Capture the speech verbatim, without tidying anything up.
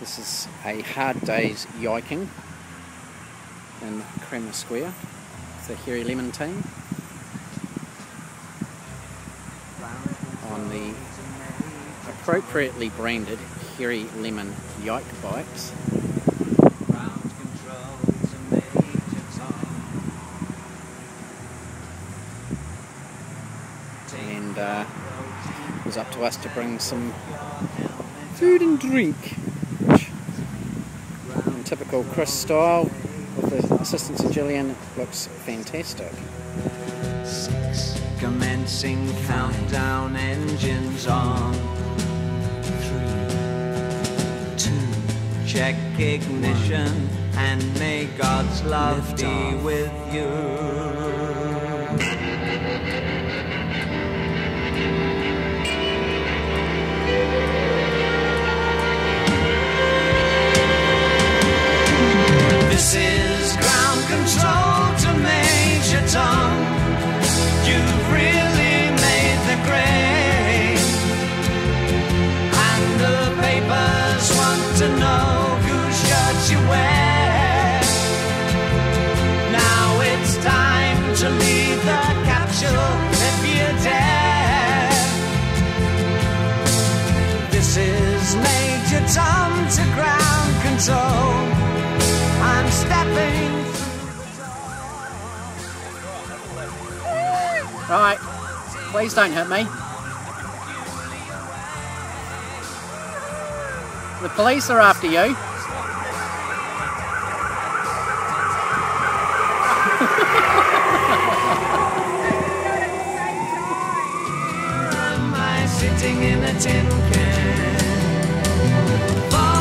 This is a hard day's yiking in Cranmer Square. It's the Hairy Lemon team on the appropriately branded Hairy Lemon Yike Bikes. And uh, it was up to us to bring some food and drink, which in typical Chris style with the assistance of Gillian looks fantastic. Six, commencing countdown, engines on. Three, two, check ignition, and may God's love be with you. This is ground control to Major Tom. You've really made the grade, and the papers want to know whose shirt you wear. Now it's time to leave the capsule if you dare. This is Major Tom to ground control. I'm stepping through the door. Right, please don't hit me. The police are after you. Am I sitting in a tin can?